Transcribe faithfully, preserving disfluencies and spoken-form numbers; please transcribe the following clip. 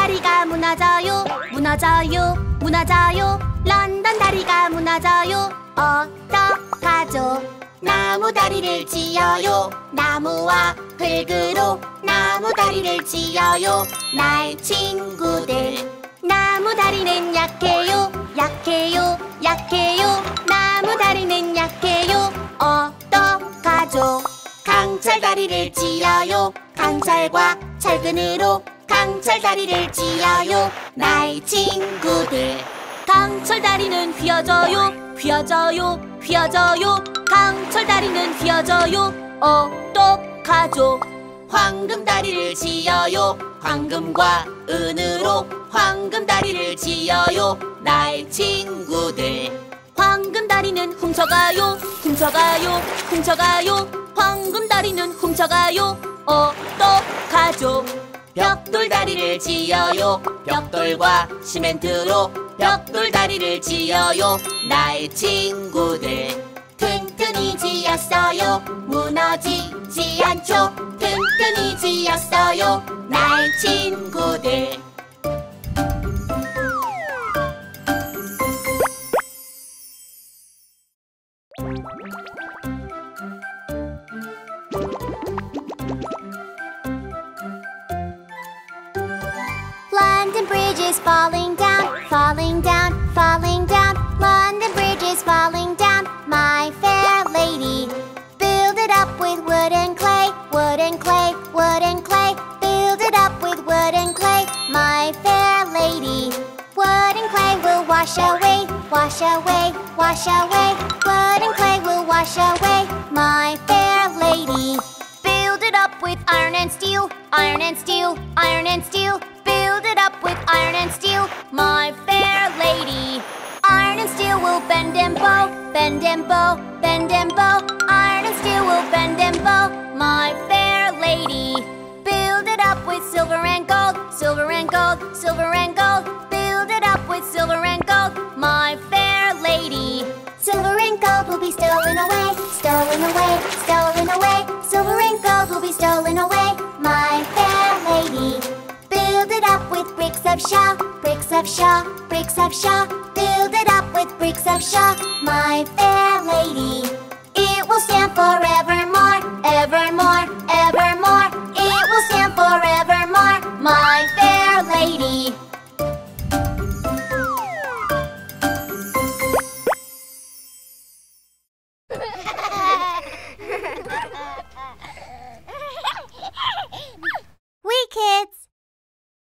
다리가 무너져요. 무너져요, 무너져요. 런던 다리가 무너져요. 어떡하죠? 나무 다리를 지어요. 나무와 흙으로 나무 다리를 지어요. 나의 친구들. 나무 다리는 약해요. 약해요, 약해요. 나무 다리는 약해요. 어떡하죠? 강철 다리를 지어요. 강철과 철근으로 강철 다리를 지어요. 나의 친구들. 강철 다리는 휘어져요. 휘어져요, 휘어져요. 강철 다리는 휘어져요. 어떡하죠? 황금 다리를 지어요. 황금과 은으로 황금 다리를 지어요. 나의 친구들. 황금 다리는 훔쳐가요. 훔쳐가요, 훔쳐가요. 황금 다리는 훔쳐가요. 어떡하죠? 벽돌 다리를 지어요. 벽돌과 시멘트로 벽돌 다리를 지어요. 나의 친구들. 튼튼히 지었어요. 무너지지 않죠. 튼튼히 지었어요. 나의 친구들. London Bridge is falling down, falling down, falling down. London Bridge is falling down, my fair lady. Build it up with wood and clay, wood and clay, wood and clay. Build it up with wood and clay, my fair lady. Wood and clay will wash away, wash away, wash away. Wood and clay will wash away, my fair lady. Build it up with iron and steel, iron and steel, iron and steel. Build it up with iron and steel, my fair lady. Iron and steel will bend and bow, bend and bow, bend and bow. Iron and steel will bend and bow, my fair lady. Build it up with silver and gold, silver and gold, silver and gold. Build it up with silver and gold, my fair lady. Silver and gold will be stolen away, stolen away, stolen away. Silver and gold will be stolen away, my fair lady. Build it up with bricks of shaw, bricks of shaw, bricks of shaw. Build it up with bricks of shaw, my fair lady.